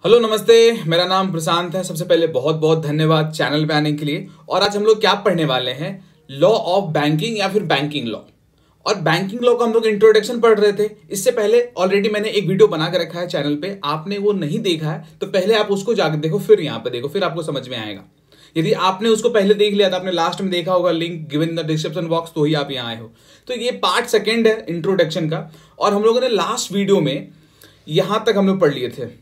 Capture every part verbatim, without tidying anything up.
Hello नमस्ते, मेरा नाम प्रशांत है। सबसे पहले बहुत बहुत धन्यवाद चैनल पे आने के लिए। और आज हम लोग क्या पढ़ने वाले हैं, लॉ ऑफ बैंकिंग या फिर बैंकिंग लॉ। और बैंकिंग लॉ का हम लोग इंट्रोडक्शन पढ़ रहे थे। इससे पहले ऑलरेडी मैंने एक वीडियो बना के रखा है चैनल पे, आपने वो नहीं देखा है तो पहले आप उसको जाकर देखो, फिर यहाँ पे देखो, फिर आपको समझ में आएगा। यदि आपने उसको पहले देख लिया था, आपने लास्ट में देखा होगा, link given in the description box, तो ही आप यहाँ आए हो। तो ये पार्ट सेकेंड है इंट्रोडक्शन का। और हम लोगों ने लास्ट वीडियो में यहां तक हम लोग पढ़ लिए थे,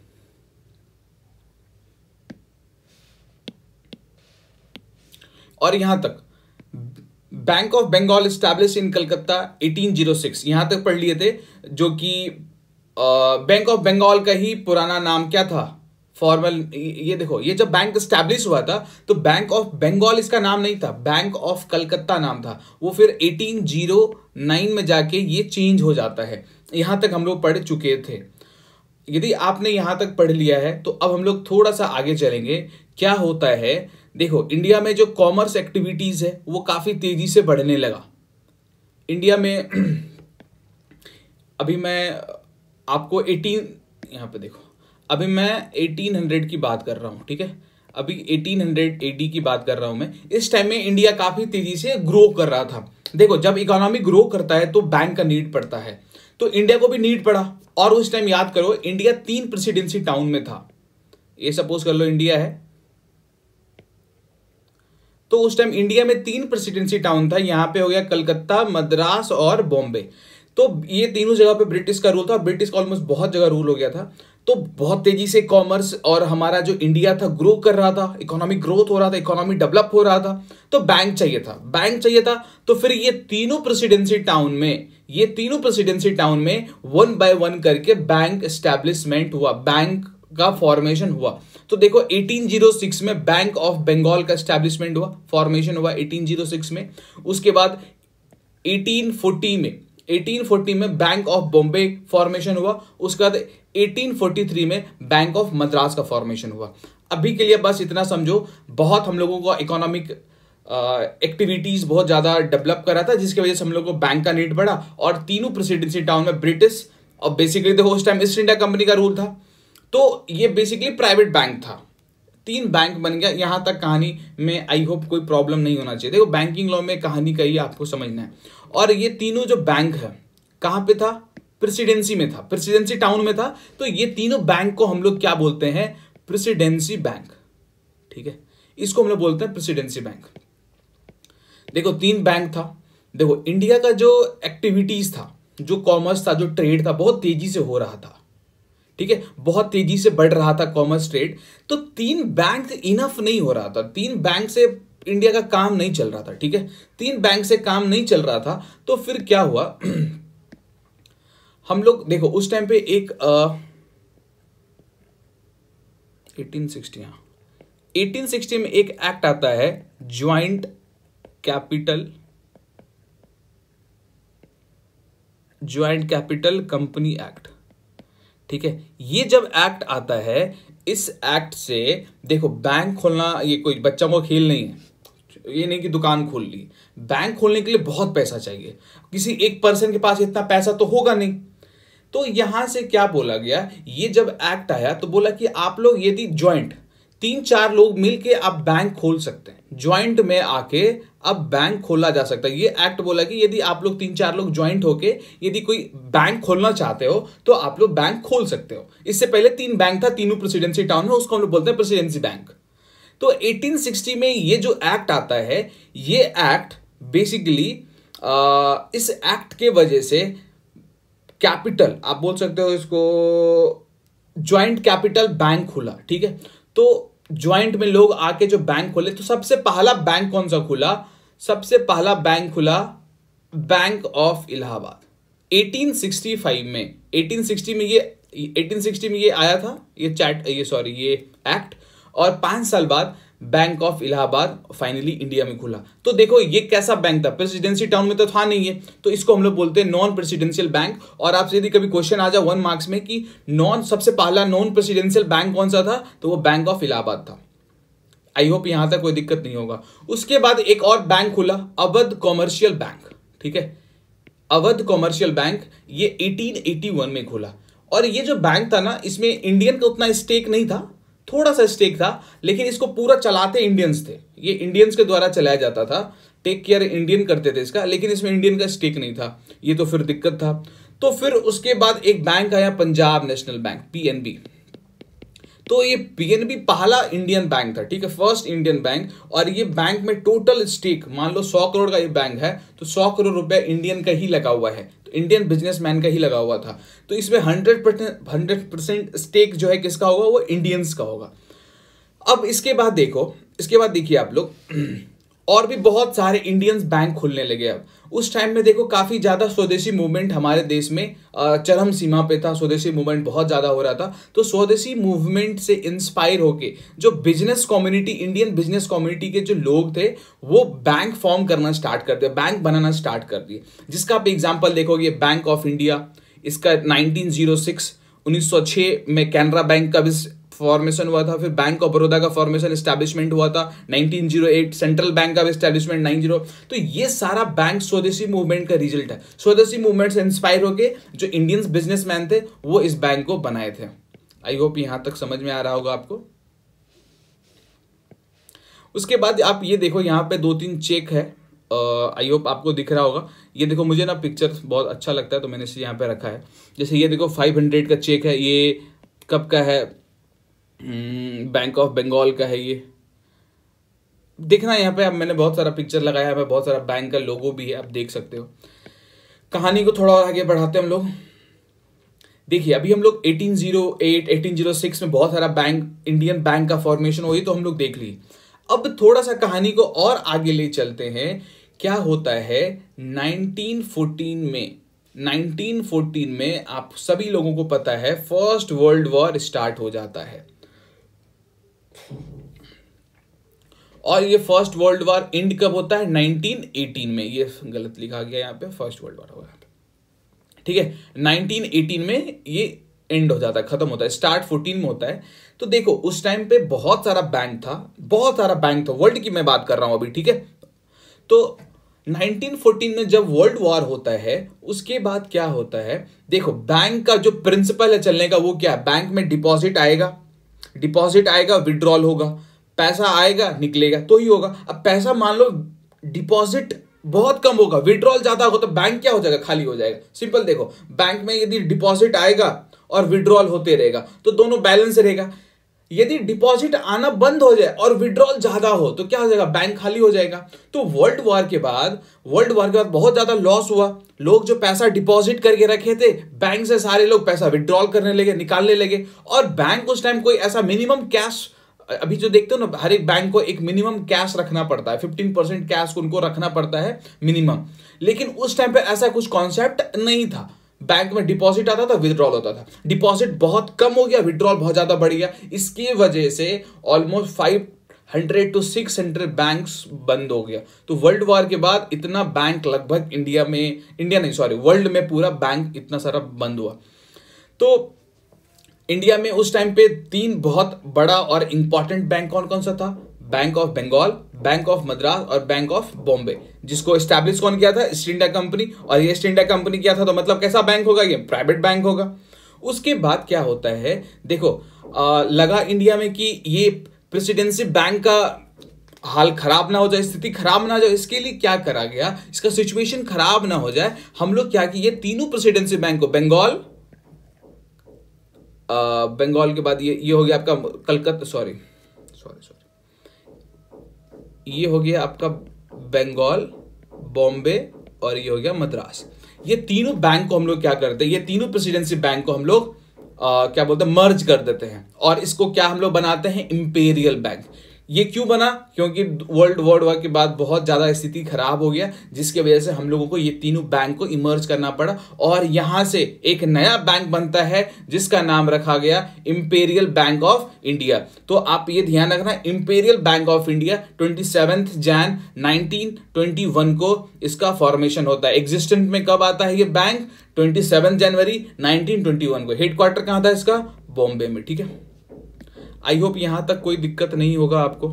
और यहां तक bank of Bengal establish in Calcutta अठारह सौ छह, यहां तक पढ़ लिए थे। जो कि बैंक ऑफ बंगाल का ही पुराना नाम क्या था, फॉर्मल। ये देखो, ये जब बैंक स्टैब्लिश हुआ था तो बैंक ऑफ बंगाल इसका नाम नहीं था, बैंक ऑफ कलकत्ता नाम था। वो फिर अठारह सौ नौ में जाके ये चेंज हो जाता है। यहां तक हम लोग पढ़ चुके थे। यदि आपने यहां तक पढ़ लिया है तो अब हम लोग थोड़ा सा आगे चलेंगे। क्या होता है, देखो, इंडिया में जो कॉमर्स एक्टिविटीज है वो काफी तेजी से बढ़ने लगा इंडिया में। अभी मैं आपको अठारह, यहां पे देखो, अभी मैं अठारह सौ की बात कर रहा हूं, ठीक है। अभी अठारह सौ एडी की बात कर रहा हूं मैं। इस टाइम में इंडिया काफी तेजी से ग्रो कर रहा था। देखो, जब इकोनॉमी ग्रो करता है तो बैंक का नीड पड़ता है, तो इंडिया को भी नीड पड़ा। और उस टाइम याद करो, इंडिया तीन प्रेसिडेंसी टाउन में था। ये सपोज कर लो इंडिया है, तो उस टाइम इंडिया में तीन प्रेसिडेंसी टाउन था। यहां पे हो गया कलकत्ता, मद्रास और बॉम्बे। तो ये तीनों जगह पे ब्रिटिश का रूल था। ब्रिटिश का ऑलमोस्ट बहुत जगह रूल हो गया था। तो बहुत तेजी से कॉमर्स और हमारा जो इंडिया था ग्रो कर रहा था, इकोनॉमिक ग्रोथ हो रहा था, इकोनॉमी डेवलप हो रहा था। तो बैंक चाहिए था, बैंक चाहिए था। तो फिर ये तीनों प्रेसिडेंसी टाउन में ये तीनों प्रेसिडेंसी टाउन में वन बाय वन करके बैंक एस्टैब्लिशमेंट हुआ, बैंक का फॉर्मेशन हुआ। तो देखो, अठारह सौ छह में बैंक ऑफ बंगाल का एस्टैब्लिशमेंट हुआ, फॉर्मेशन हुआ अठारह सौ छह में। उसके बाद अठारह सौ चालीस में अठारह सौ चालीस में बैंक ऑफ बॉम्बे फॉर्मेशन हुआ। उसके बाद अठारह सौ तैंतालीस में बैंक ऑफ मद्रास का फॉर्मेशन हुआ। अभी के लिए बस इतना समझो, बहुत हम लोगों को इकोनॉमिक एक्टिविटीज बहुत ज्यादा डेवलप कर रहा था, जिसकी वजह से हम लोग को बैंक का नीड पड़ा। और तीनों प्रेसिडेंसी टाउन में ब्रिटिश, और बेसिकली देखो उस टाइम ईस्ट इंडिया कंपनी का रूल था। तो ये बेसिकली प्राइवेट बैंक था। तीन बैंक बन गया। यहां तक कहानी में आई होप कोई प्रॉब्लम नहीं होना चाहिए। देखो, बैंकिंग लॉ में कहानी का ही आपको समझना है। और ये तीनों जो बैंक है कहां पे था, प्रेसिडेंसी में था, प्रेसिडेंसी टाउन में था। तो ये तीनों बैंक को हम लोग क्या बोलते हैं, प्रेसिडेंसी बैंक, ठीक है। इसको हम लोग बोलते हैं प्रेसिडेंसी बैंक। देखो, तीन बैंक था। देखो, इंडिया का जो एक्टिविटीज था, जो कॉमर्स था, जो ट्रेड था, बहुत तेजी से हो रहा था, ठीक है। बहुत तेजी से बढ़ रहा था कॉमर्स ट्रेड। तो तीन बैंक इनफ नहीं हो रहा था, तीन बैंक से इंडिया का काम नहीं चल रहा था, ठीक है। तीन बैंक से काम नहीं चल रहा था। तो फिर क्या हुआ, हम लोग देखो उस टाइम पे एक अठारह सौ साठ, हाँ, अठारह सौ साठ में एक एक्ट आता है, joint capital joint capital company act, ठीक है। ये जब एक्ट आता है, इस एक्ट से देखो, बैंक खोलना ये कोई बच्चों को खेल नहीं है। ये नहीं कि दुकान खोल ली, बैंक खोलने के लिए बहुत पैसा चाहिए। किसी एक पर्सन के पास इतना पैसा तो होगा नहीं। तो यहां से क्या बोला गया, ये जब एक्ट आया तो बोला कि आप लोग यदि ज्वाइंट तीन चार लोग मिलके आप बैंक खोल सकते हैं, ज्वाइंट में आके अब बैंक खोला जा सकता है। ये एक्ट बोला कि यदि आप लोग तीन चार लोग ज्वाइंट होके यदि कोई बैंक खोलना चाहते हो तो आप लोग बैंक खोल सकते हो। इससे पहले तीन बैंक था, तीनों प्रेसिडेंसी टाउन में, उसको हम लोग बोलते हैं प्रेसिडेंसी बैंक। तो अठारह सौ साठ में ये जो एक्ट आता है, ये एक्ट बेसिकली इस एक्ट के वजह से कैपिटल, आप बोल सकते हो इसको, ज्वाइंट कैपिटल बैंक खुला, ठीक है। तो ज्वाइंट में लोग आके जो बैंक खोले, तो सबसे पहला बैंक कौन सा खुला, सबसे पहला बैंक खुला बैंक ऑफ इलाहाबाद अठारह सौ पैंसठ में। अठारह सौ साठ में ये अठारह सौ साठ में ये आया था, ये चैट ये सॉरी ये एक्ट। और पांच साल बाद bank of Allahabad finally India में खुला। तो देखो, ये कैसा बैंक था, प्रेसिडेंसी टाउन में तो था नहीं है, तो इसको हम लोग बोलते हैं नॉन प्रेसिडेंशियल बैंक। और आपसे यदि कभी क्वेश्चन आ जाए वन मार्क्स में कि नॉन सबसे पहला नॉन प्रेसिडेंशियल बैंक कौन सा था, तो वो बैंक ऑफ इलाहाबाद था। आई होप यहां तक कोई दिक्कत नहीं होगा। उसके बाद एक और बैंक खुला, अवध कॉमर्शियल बैंक, ठीक है। अवध कॉमर्शियल बैंक ये अठारह सौ इक्यासी में खुला। और ये जो बैंक था ना, इसमें इंडियन का उतना स्टेक नहीं था, थोड़ा सा स्टेक था, लेकिन इसको पूरा चलाते इंडियंस थे, ये इंडियंस के द्वारा चलाया जाता था, टेक केयर इंडियन करते थे इसका, लेकिन इसमें इंडियन का स्टेक नहीं था, ये तो फिर दिक्कत था। तो फिर उसके बाद एक बैंक आया, पंजाब नेशनल बैंक, पीएनबी। तो ये पीएनबी पहला इंडियन बैंक था, ठीक है, फर्स्ट इंडियन बैंक। और ये बैंक में टोटल स्टेक, मान लो सौ करोड़ का ये बैंक है, तो सौ करोड़ रुपए इंडियन का ही लगा हुआ है, तो इंडियन बिजनेसमैन का ही लगा हुआ था। तो इसमें hundred percent hundred percent stake जो है किसका होगा, वो इंडियंस का होगा। अब इसके बाद देखो, इसके बाद देखिए आप लोग, और भी बहुत सारे इंडियंस बैंक खुलने लगे। अब उस टाइम में देखो काफी ज्यादा स्वदेशी मूवमेंट हमारे देश में चरम सीमा पे था, स्वदेशी मूवमेंट बहुत ज्यादा हो रहा था। तो स्वदेशी मूवमेंट से इंस्पायर होके जो business community, Indian business community के जो लोग थे, वो बैंक फॉर्म करना स्टार्ट कर दिया, बैंक बनाना स्टार्ट कर दिए। जिसका आप एग्जाम्पल देखोगे, बैंक ऑफ इंडिया, इसका नाइनटीन जीरो सिक्स उन्नीस सौ छह में कैनरा बैंक का भी फॉर्मेशन हुआ था। फिर बैंक ऑफ बड़ौदा का फॉर्मेशन एस्टैब्लिशमेंट हुआ था nineteen zero eight, central bank का भी एस्टैब्लिशमेंट नाइन जीरो। तो ये सारा बैंक स्वदेशी मूवमेंट का रिजल्ट है। स्वदेशी मूवमेंट से इंस्पायर होके जो इंडियंस बिजनेसमैन थे, वो इस बैंक को बनाए थे। आई होप यहां तक समझ में आ रहा होगा आपको। उसके बाद आप ये देखो, यहाँ पे दो तीन चेक है, आई होप आपको दिख रहा होगा। ये देखो, मुझे ना पिक्चर बहुत अच्छा लगता है तो मैंने इसे यहाँ पे रखा है। जैसे ये देखो फाइव हंड्रेड का चेक है, ये कब का है, बैंक ऑफ बंगाल का है। ये देखना यहाँ पे, अब मैंने बहुत सारा पिक्चर लगाया है, बहुत सारा बैंक का लोगो भी है, आप देख सकते हो। कहानी को थोड़ा और आगे बढ़ाते हैं हम लोग। देखिए अभी हम लोग eighteen zero eight, eighteen zero six में बहुत सारा बैंक, इंडियन बैंक का फॉर्मेशन हुई, तो हम लोग देख ली। अब थोड़ा सा कहानी को और आगे ले चलते हैं। क्या होता है नाइनटीन फोर्टीन में, नाइनटीन फोर्टीन में आप सभी लोगों को पता है फर्स्ट वर्ल्ड वॉर स्टार्ट हो जाता है। और ये फर्स्ट वर्ल्ड वॉर एंड कब होता है, नाइनटीन एटीन में। ये गलत लिखा गया यहाँ पे, फर्स्ट वर्ल्ड वॉर होगा, ठीक है, नाइनटीन एटीन में ये एंड हो जाता है, खत्म होता है। स्टार्ट फोर्टीन में होता है। तो देखो उस टाइम पे बहुत सारा बैंक था, बहुत सारा बैंक था, वर्ल्ड की मैं बात कर रहा हूं अभी, ठीक है। तो नाइनटीन फोर्टीन में जब वर्ल्ड वॉर होता है, उसके बाद क्या होता है, देखो बैंक का जो प्रिंसिपल है चलने का, वो क्या है, बैंक में डिपॉजिट आएगा, डिपॉजिट आएगा, विड्रॉल होगा, पैसा आएगा निकलेगा, तो ही होगा। अब पैसा मान लो डिपॉजिट बहुत कम होगा, विड्रॉल ज्यादा होगा, तो बैंक क्या हो जाएगा, खाली हो जाएगा। सिंपल देखो, बैंक में यदि डिपॉजिट आएगा और विड्रॉल होते रहेगा तो दोनों बैलेंस रहेगा। यदि डिपॉजिट आना बंद हो जाए और विड्रॉल ज्यादा हो तो क्या हो जाएगा, बैंक खाली हो जाएगा। तो वर्ल्ड वॉर के बाद, वर्ल्ड वॉर के बाद बहुत ज्यादा लॉस हुआ। लोग जो पैसा डिपॉजिट करके रखे थे बैंक से, सारे लोग पैसा विड्रॉल करने लगे, निकालने लगे। और बैंक उस टाइम कोई ऐसा मिनिमम कैश, अभी जो देखते हो ना, हर एक बैंक को एक मिनिमम कैश रखना पड़ता है, फिफ्टीन परसेंट कैश उनको रखना पड़ता है मिनिमम। लेकिन उस टाइम पे ऐसा कुछ कॉन्सेप्ट नहीं था। बैंक में डिपॉजिट आता था, विड्रॉल होता था। डिपॉजिट बहुत कम हो गया, विड्रॉल बहुत ज्यादा बढ़ गया। इसकी वजह से almost five hundred two six hundred banks बंद हो गया। तो वर्ल्ड वॉर के बाद इतना बैंक लगभग इंडिया में, इंडिया नहीं सॉरी वर्ल्ड में पूरा बैंक इतना सारा बंद हुआ। तो इंडिया में उस टाइम पे तीन बहुत बड़ा और इंपॉर्टेंट बैंक कौन कौन सा था, bank of Bengal, bank of Madras और बैंक ऑफ बॉम्बे, जिसको एस्टैब्लिश कौन किया था, ईस्ट इंडिया कंपनी। और ये ईस्ट इंडिया कंपनी किया था, तो मतलब कैसा बैंक होगा, ये प्राइवेट बैंक होगा। उसके बाद क्या होता है, देखो आ, लगा इंडिया में कि ये प्रेसिडेंसी बैंक का हाल खराब ना हो जाए, स्थिति खराब ना हो जाए, इसके लिए क्या करा गया, इसका सिचुएशन खराब ना हो जाए, हम लोग क्या किए, तीनों प्रेसिडेंसी बैंक को, बंगाल, बंगाल के बाद ये ये हो गया आपका कलकत्ता, सॉरी सॉरी सॉरी ये हो गया आपका बंगाल, बॉम्बे और ये हो गया मद्रास। ये तीनों बैंक को हम लोग क्या करते हैं, ये तीनों प्रेसिडेंसी बैंक को हम लोग क्या बोलते हैं, मर्ज कर देते हैं। और इसको क्या हम लोग बनाते हैं, इंपेरियल बैंक। ये क्यों बना, क्योंकि वर्ल्ड वॉर वॉर के बाद बहुत ज्यादा स्थिति खराब हो गया, जिसकी वजह से हम लोगों को ये तीनों बैंक को इमर्ज करना पड़ा। और यहां से एक नया बैंक बनता है जिसका नाम रखा गया इंपेरियल बैंक ऑफ इंडिया। तो आप ये ध्यान रखना, imperial bank of India twenty seventh Jan nineteen twenty one को इसका फॉर्मेशन होता है। एग्जिस्टेंस में कब आता है ये बैंक, ट्वेंटी सेवन जनवरी नाइनटीन ट्वेंटी वन को। हेडक्वार्टर कहां था इसका, बॉम्बे में, ठीक है। आई होप यहां तक कोई दिक्कत नहीं होगा आपको।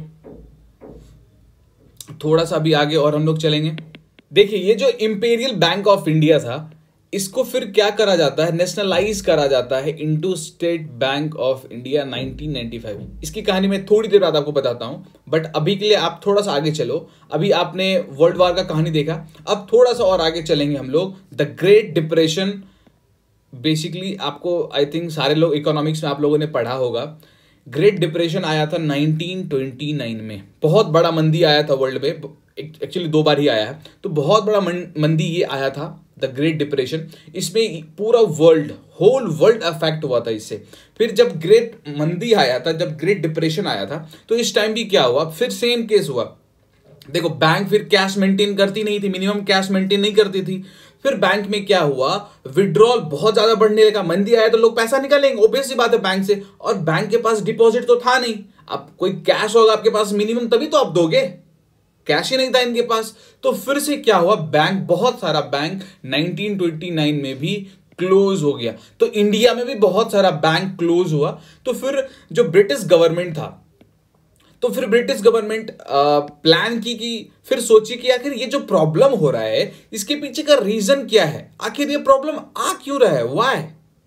थोड़ा सा भी आगे और हम लोग चलेंगे। देखिए ये जो इंपेरियल बैंक ऑफ इंडिया था, इसको फिर क्या करा जाता है, नेशनलाइज करा जाता है into state bank of India nineteen ninety five. इसकी कहानी मैं थोड़ी देर बाद आपको बताता हूं, बट अभी के लिए आप थोड़ा सा आगे चलो। अभी आपने वर्ल्ड वार का कहानी देखा, अब थोड़ा सा और आगे चलेंगे हम लोग। द ग्रेट डिप्रेशन, बेसिकली आपको आई थिंक सारे लोग इकोनॉमिक्स में आप लोगों ने पढ़ा होगा। ग्रेट डिप्रेशन आया था नाइनटीन ट्वेंटी नाइन में, बहुत बड़ा मंदी आया था वर्ल्ड में, एक्चुअली दो बार ही आया है, तो बहुत बड़ा मंदी ये आया था, द ग्रेट डिप्रेशन। इसमें पूरा वर्ल्ड, होल वर्ल्ड अफेक्ट हुआ था इससे। फिर जब ग्रेट मंदी आया था, जब ग्रेट डिप्रेशन आया था, तो इस टाइम भी क्या हुआ, फिर सेम केस हुआ। देखो बैंक फिर कैश मेंटेन करती नहीं थी, मिनिमम कैश मेंटेन नहीं करती थी। फिर बैंक में क्या हुआ, विड्रॉल बहुत ज्यादा बढ़ने लगा। मंदी आया तो लोग पैसा निकालेंगे, ऑब्वियस सी बात है बैंक से, और बैंक के पास डिपॉजिट तो था नहीं। अब कोई कैश होगा आपके पास मिनिमम, तभी तो आप दोगे, कैश ही नहीं था इनके पास। तो फिर से क्या हुआ, बैंक, बहुत सारा बैंक नाइनटीन ट्वेंटी नाइन में भी क्लोज हो गया। तो इंडिया में भी बहुत सारा बैंक क्लोज हुआ। तो फिर जो ब्रिटिश गवर्नमेंट था, तो फिर ब्रिटिश गवर्नमेंट प्लान की कि फिर सोची कि आखिर ये जो प्रॉब्लम हो रहा है इसके पीछे का रीजन क्या है, आखिर ये प्रॉब्लम आ क्यों रहा है, व्हाई।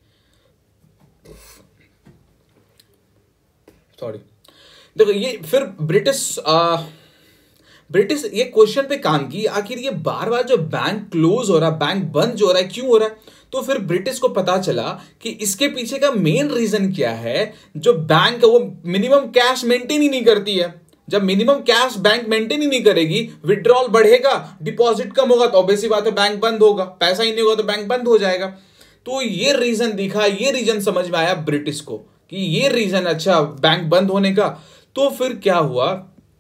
सॉरी, देखो ये फिर ब्रिटिश ब्रिटिश ये क्वेश्चन पे काम की, आखिर ये बार बार जो बैंक क्लोज हो रहा है, बैंक बंद जो हो रहा है, क्यों हो रहा है। तो फिर ब्रिटिश को पता चला कि इसके पीछे का मेन रीजन क्या है, जो बैंक है वो मिनिमम कैश मेंटेन ही नहीं करती है। जब मिनिमम कैश बैंक मेंटेन ही नहीं करेगी, विड्रॉल बढ़ेगा, डिपॉजिट कम होगा, तो ऑब्वियसली बात है बैंक बंद होगा, पैसा ही नहीं होगा तो बैंक बंद हो जाएगा। तो ये रीजन दिखा, ये रीजन समझ में आया ब्रिटिश को कि ये रीजन, अच्छा बैंक बंद होने का। तो फिर क्या हुआ,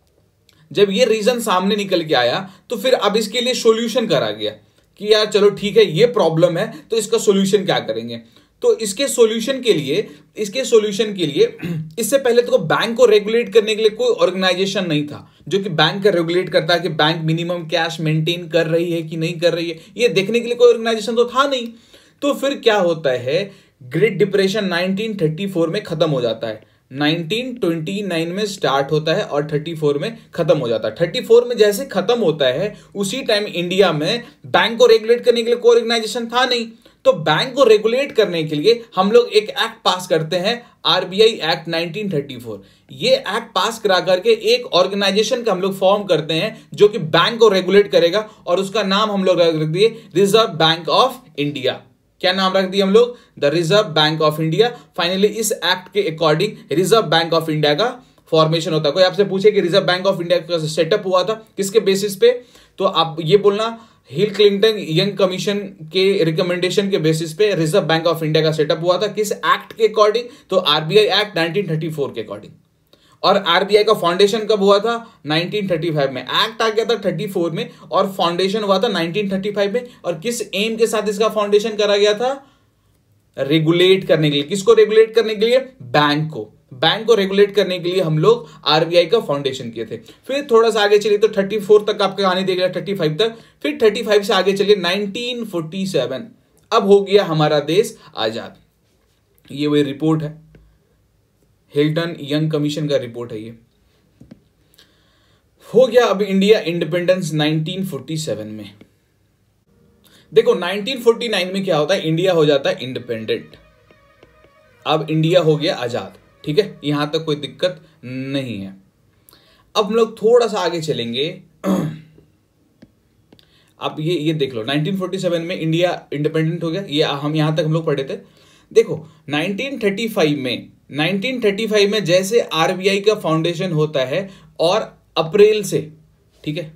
जब ये रीजन सामने निकल के आया, तो फिर अब इसके लिए सॉल्यूशन करा गया कि यार चलो ठीक है, ये प्रॉब्लम है तो इसका सॉल्यूशन क्या करेंगे। तो इसके सॉल्यूशन के लिए इसके सॉल्यूशन के लिए इससे पहले तो बैंक को रेगुलेट करने के लिए कोई ऑर्गेनाइजेशन नहीं था जो कि बैंक का रेगुलेट करता है कि बैंक मिनिमम कैश मेंटेन कर रही है कि नहीं कर रही है, ये देखने के लिए कोई ऑर्गेनाइजेशन तो था नहीं। तो फिर क्या होता है, great depression nineteen thirty four में खत्म हो जाता है, नाइनटीन ट्वेंटी नाइन में स्टार्ट होता है और थर्टी फोर में खत्म हो जाता है। थर्टी फोर में जैसे खत्म होता है, उसी टाइम इंडिया में बैंक को रेगुलेट करने के लिए कोई ऑर्गेनाइजेशन था नहीं। तो बैंक को रेगुलेट करने के लिए हम लोग एक एक्ट पास करते हैं, RBI act nineteen thirty four. ये एक्ट पास करा करके एक ऑर्गेनाइजेशन का हम लोग फॉर्म करते हैं जो कि बैंक को रेगुलेट करेगा, और उसका नाम हम लोग रख दिए रिजर्व बैंक ऑफ इंडिया। क्या नाम रख दिया हम लोग, the reserve bank of India. Finally इस एक्ट के according reserve bank of India का फॉर्मेशन होता है। कोई आपसे पूछे कि रिजर्व बैंक ऑफ इंडिया का सेटअप हुआ था किसके बेसिस पे, तो आप ये बोलना हिल क्लिंटन यंग कमीशन के रिकमेंडेशन के बेसिस पे रिजर्व बैंक ऑफ इंडिया का सेटअप हुआ था। किस एक्ट के अकॉर्डिंग, तो RBI act nineteen thirty four के अकॉर्डिंग। और आरबीआई का फाउंडेशन कब हुआ था, नाइनटीन थर्टी फाइव में। एक्ट आ गया था थर्टी फोर में और फाउंडेशन हुआ था नाइनटीन थर्टी फाइव में। और किस एम के साथ इसका फाउंडेशन करा गया था, रेगुलेट करने के लिए। किसको रेगुलेट करने के लिए, बैंक को। बैंक को रेगुलेट करने के लिए हम लोग आरबीआई का फाउंडेशन किए थे। फिर थोड़ा सा आगे चलिए तो थर्टी फोर तक आपका कहानी देख लिया, थर्टी फाइव तक। फिर थर्टी फाइव से आगे चलिए नाइनटीन फोर्टी सेवन, अब हो गया हमारा देश आजाद। ये वही रिपोर्ट है, हिल्टन यंग कमीशन का रिपोर्ट है। ये हो गया अब India independence nineteen forty seven में। देखो नाइनटीन फोर्टी नाइन में क्या होता है, इंडिया हो जाता है इंडिपेंडेंट। अब इंडिया हो गया आजाद, ठीक है, यहां तक कोई दिक्कत नहीं है। अब हम लोग थोड़ा सा आगे चलेंगे। अब ये ये देख लो, नाइनटीन फोर्टी सेवन में इंडिया इंडिपेंडेंट हो गया, ये हम यहां तक हम लोग पढ़े थे। देखो नाइनटीन थर्टी फाइव में नाइनटीन थर्टी फाइव में जैसे आरबीआई का फाउंडेशन होता है और अप्रैल से, ठीक है,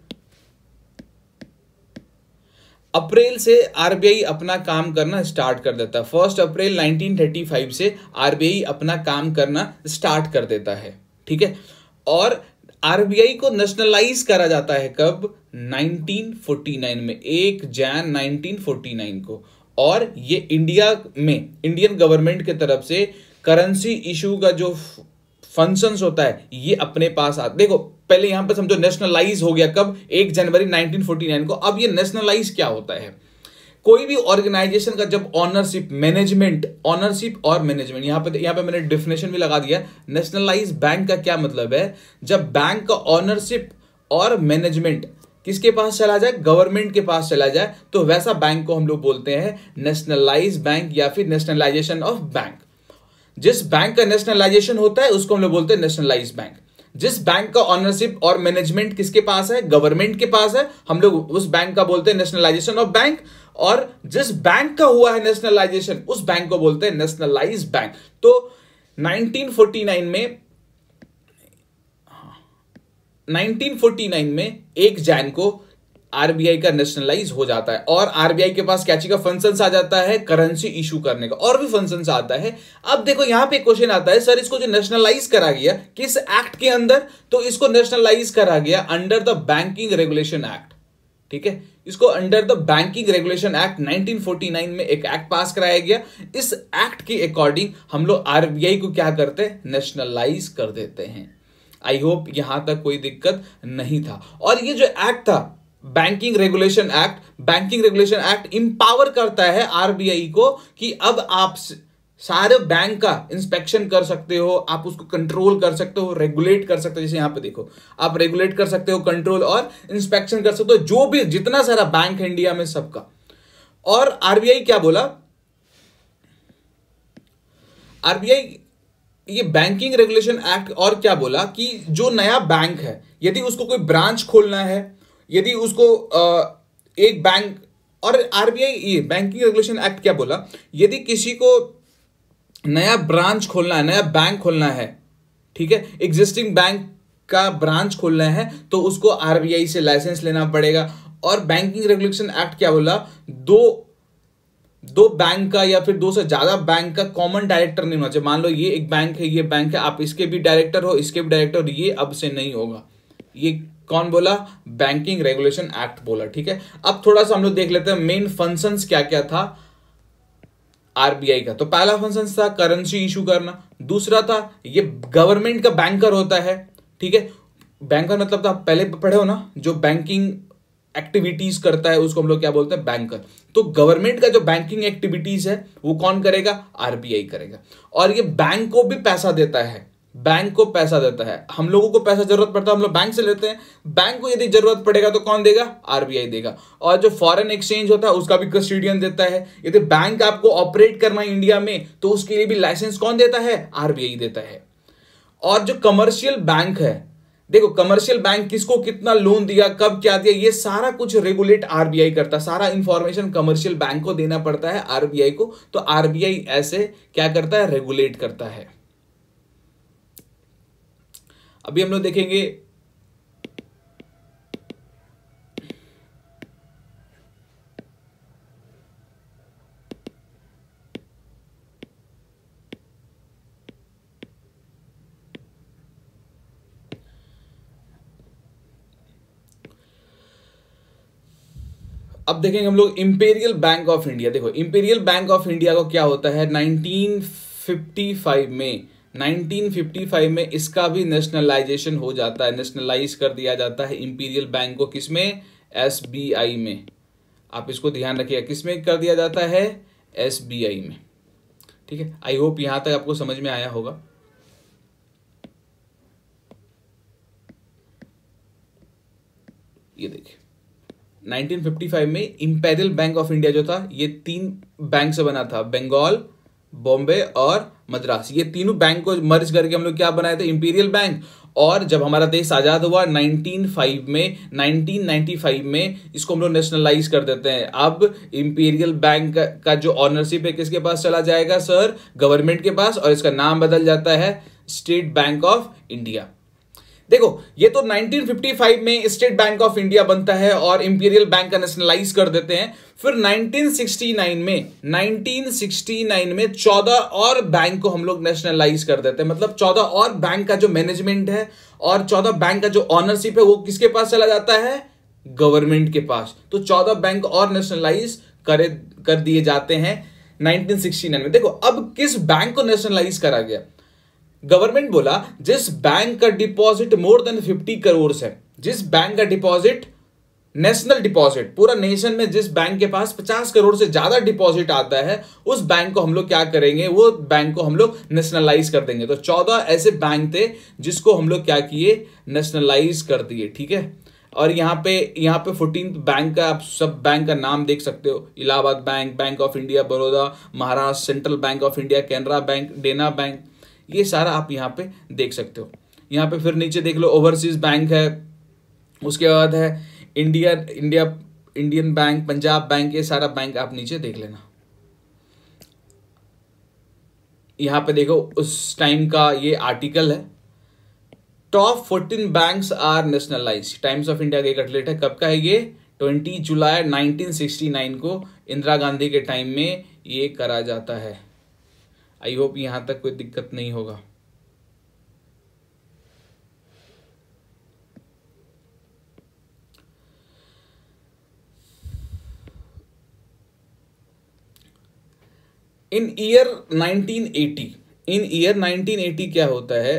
अप्रैल से आरबीआई अपना काम करना स्टार्ट कर देता है। First April nineteen thirty five से आरबीआई अपना काम करना स्टार्ट कर देता है, ठीक है। और आरबीआई को नेशनलाइज करा जाता है कब, नाइनटीन फोर्टी नाइन में, एक जनवरी नाइनटीन फोर्टी नाइन को। और ये इंडिया में इंडियन गवर्नमेंट की तरफ से करेंसी इशू का जो फंक्शंस होता है ये अपने पास आ। देखो पहले यहां पर समझो नेशनलाइज हो गया कब, एक जनवरी नाइनटीन फोर्टी नाइन को। अब ये नेशनलाइज क्या होता है, कोई भी ऑर्गेनाइजेशन का जब ऑनरशिप, मैनेजमेंट, ऑनरशिप और मैनेजमेंट, यहां पे यहां पे मैंने डेफिनेशन भी लगा दिया। नेशनलाइज बैंक का क्या मतलब है, जब बैंक का ऑनरशिप और मैनेजमेंट किसके पास चला जाए, गवर्नमेंट के पास चला जाए, तो वैसा बैंक को हम लोग बोलते हैं नेशनलाइज बैंक या फिर नेशनलाइजेशन ऑफ बैंक। जिस बैंक का नेशनलाइजेशन होता है उसको हम लोग बोलते हैं नेशनलाइज बैंक। जिस बैंक का ऑनरशिप और मैनेजमेंट किसके पास है, गवर्नमेंट के पास है, हम लोग उस बैंक का बोलते हैं नेशनलाइजेशन ऑफ बैंक। और जिस बैंक का हुआ है नेशनलाइजेशन उस बैंक को बोलते हैं नेशनलाइज बैंक। तो नाइनटीन फोर्टी नाइन में नाइनटीन फोर्टी नाइन में एक जैन को आरबीआई का नेशनलाइज हो जाता है और आरबीआई के पास क्या का फंक्शंस आ जाता है, करेंसी इशू करने का, और भी फंक्शंस आता है। अब देखो यहां पे क्वेश्चन आता है, सर इसको जो नेशनलाइज करा गया किस एक्ट के अंदर, तो इसको नेशनलाइज करा गया under the banking regulation act. ठीक है, इसको under the banking regulation act nineteen forty nine में एक एक्ट पास कराया गया। इस एक्ट के अकॉर्डिंग हम लोग आरबीआई को क्या करते हैं, नेशनलाइज कर देते हैं। आई होप यहां तक कोई दिक्कत नहीं था। और ये जो एक्ट था banking regulation act, banking regulation act empower करता है आरबीआई को कि अब आप सारे बैंक का इंस्पेक्शन कर सकते हो, आप उसको कंट्रोल कर सकते हो, रेगुलेट कर सकते हो। जैसे यहां पे देखो, आप रेगुलेट कर सकते हो, कंट्रोल और इंस्पेक्शन कर सकते हो, जो भी जितना सारा बैंक है इंडिया में सबका। और आरबीआई क्या बोला, आरबीआई ये बैंकिंग रेगुलेशन एक्ट और क्या बोला कि जो नया बैंक है यदि उसको कोई ब्रांच खोलना है, यदि उसको एक बैंक, और आरबीआई ये बैंकिंग रेगुलेशन एक्ट क्या बोला, यदि किसी को नया ब्रांच खोलना है, नया बैंक खोलना है, ठीक है, एग्जिस्टिंग बैंक का ब्रांच खोलना है, तो उसको आरबीआई से लाइसेंस लेना पड़ेगा। और बैंकिंग रेगुलेशन एक्ट क्या बोला, दो दो बैंक का या फिर दो से ज्यादा बैंक का कॉमन डायरेक्टर नहीं होना चाहिए। मान लो ये एक बैंक है, ये बैंक है, आप इसके भी डायरेक्टर हो, इसके भी डायरेक्टर हो, ये अब से नहीं होगा। ये कौन बोला, बैंकिंग रेगुलेशन एक्ट बोला। ठीक है, अब थोड़ा सा हम लोग देख लेते हैं मेन फंक्शंस क्या क्या था आरबीआई का। तो पहला फंक्शन था करेंसी इशू करना, दूसरा था ये गवर्नमेंट का बैंकर होता है। ठीक है, बैंकर मतलब तो आप पहले पढ़े हो ना, जो बैंकिंग एक्टिविटीज करता है उसको हम लोग क्या बोलते हैं, बैंकर। तो गवर्नमेंट का जो बैंकिंग एक्टिविटीज है वो कौन करेगा, आरबीआई करेगा। और ये बैंक को भी पैसा देता है, बैंक को पैसा देता है। हम लोगों को पैसा जरूरत पड़ता है, हम लोग बैंक से लेते हैं, बैंक को यदि जरूरत पड़ेगा तो कौन देगा, आरबीआई देगा। और जो फॉरेन एक्सचेंज होता है उसका भी कस्टोडियन देता है। यदि बैंक आपको ऑपरेट करना है इंडिया में तो उसके लिए भी लाइसेंस कौन देता है, आरबीआई देता है। और जो कमर्शियल बैंक है, देखो कमर्शियल बैंक किसको कितना लोन दिया, कब क्या दिया, ये सारा कुछ रेगुलेट आरबीआई करता है। सारा इंफॉर्मेशन कमर्शियल बैंक को देना पड़ता है आरबीआई को। तो आरबीआई ऐसे क्या करता है, रेगुलेट करता है। अभी हम लोग देखेंगे अब देखेंगे हम लोग इंपीरियल बैंक ऑफ इंडिया। देखो इंपीरियल बैंक ऑफ इंडिया को क्या होता है, नाइनटीन फिफ्टी फाइव में नाइनटीन फिफ्टी फाइव में इसका भी नेशनलाइजेशन हो जाता है, नेशनलाइज कर दिया जाता है इंपीरियल बैंक को। किसमें, एसबीआई में। आप इसको ध्यान रखिएगा, किसमें कर दिया जाता है, एसबीआई में। ठीक है, आई होप यहां तक आपको समझ में आया होगा। ये देखिए नाइनटीन फिफ्टी फाइव में इंपीरियल बैंक ऑफ इंडिया जो था ये तीन बैंक से बना था, बंगाल, बॉम्बे और मद्रास। ये तीनों बैंक को मर्ज करके हम लोग क्या बनाए थे, इंपीरियल बैंक। और जब हमारा देश आजाद हुआ नाइनटीन ओ फाइव में नाइनटीन नाइंटी फाइव में इसको हम लोग नेशनलाइज कर देते हैं। अब इंपीरियल बैंक का जो ऑनरशिप है किसके पास चला जाएगा, सर, गवर्नमेंट के पास। और इसका नाम बदल जाता है स्टेट बैंक ऑफ इंडिया। देखो ये तो नाइनटीन फिफ्टी फाइव में स्टेट बैंक ऑफ इंडिया बनता है और इंपीरियल बैंक का नेशनलाइज कर देते हैं। फिर नाइनटीन सिक्सटी नाइन में नाइनटीन सिक्सटी नाइन में चौदह और बैंक को हम लोग नेशनलाइज कर देते हैं। मतलब चौदह और बैंक का जो मैनेजमेंट है और चौदह बैंक का जो ऑनरशिप है वो किसके पास चला जाता है, गवर्नमेंट के पास। तो चौदह बैंक और नेशनलाइज करे कर दिए जाते हैं नाइनटीन सिक्सटी नाइन में। देखो अब किस बैंक को नेशनलाइज करा गया, गवर्नमेंट बोला जिस बैंक का deposit more than fifty crore है, जिस बैंक का डिपॉजिट नेशनल डिपॉजिट, पूरा नेशन में जिस बैंक के पास पचास करोड़ से ज्यादा डिपॉजिट आता है उस बैंक को हम लोग क्या करेंगे, वो बैंक को हम लोग नेशनलाइज कर देंगे। तो चौदह ऐसे बैंक थे जिसको हम लोग क्या किए, नेशनलाइज कर दिए। ठीक है, और यहाँ पे यहाँ पे फोर्टीन बैंक का आप सब बैंक का नाम देख सकते हो, Allahabad bank, bank of India, Baroda, Maharashtra central bank of India, Canara bank, Dena bank, ये सारा आप यहाँ पे देख सकते हो। यहाँ पे फिर नीचे देख लो ओवरसीज बैंक है, उसके बाद है India India Indian bank, Punjab bank, ये सारा बैंक आप नीचे देख लेना। यहाँ पे देखो उस टाइम का ये आर्टिकल है, top fourteen banks are nationalise, Times of India का एक आर्टिकल है। कब का है ये? ट्वेंटी जुलाई नाइनटीन सिक्सटी नाइन को इंदिरा गांधी के टाइम में ये करा जाता है। आई होप यहां तक कोई दिक्कत नहीं होगा। In year nineteen eighty, in year nineteen eighty क्या होता है,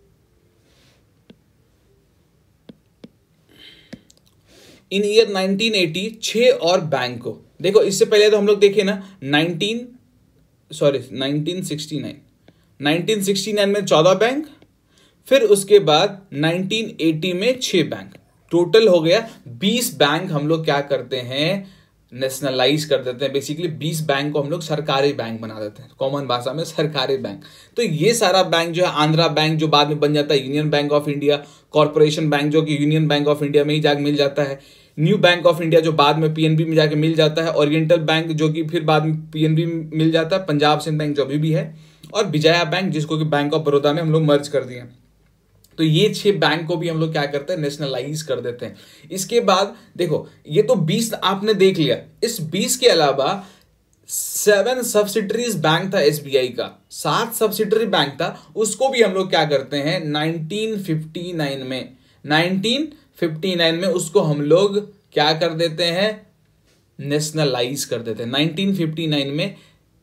इन ईयर नाइनटीन एटी छह और बैंक को देखो, इससे पहले तो हम लोग देखे ना nineteen sorry nineteen sixty nine, nineteen sixty nine में चौदह बैंक, फिर उसके बाद नाइनटीन एटी में छह बैंक, टोटल हो गया बीस बैंक। हम लोग क्या करते हैं, नेशनलाइज कर देते हैं। बेसिकली बीस बैंक को हम लोग सरकारी बैंक बना देते हैं, कॉमन भाषा में सरकारी बैंक। तो ये सारा बैंक जो है, आंध्रा बैंक जो बाद में बन जाता है union bank of India, corporation bank जो कि यूनियन बैंक ऑफ इंडिया में ही जाके मिल जाता है, न्यू बैंक ऑफ इंडिया जो बाद में पीएनबी में जाके मिल जाता है, ओरिएंटल बैंक जो कि फिर बाद में पीएनबी में मिल जाता है, पंजाब सिंध बैंक जो अभी भी है, और विजया बैंक जिसको कि बैंक ऑफ बड़ौदा में हम लोग मर्ज कर दिए। तो ये छह बैंक को भी हम लोग क्या करते हैं, नेशनलाइज कर देते हैं। इसके बाद देखो ये तो बीस आपने देख लिया, इस बीस के अलावा सेवन सब्सिडरीज बैंक था एसबीआई का, सात सब्सिडरी बैंक था, उसको भी हम लोग क्या करते हैं नाइनटीन फिफ्टी नाइन में, नाइनटीन फिफ्टी नाइन में उसको हम लोग क्या कर देते हैं, नेशनलाइज कर देते हैं। नाइनटीन फिफ्टी नाइन में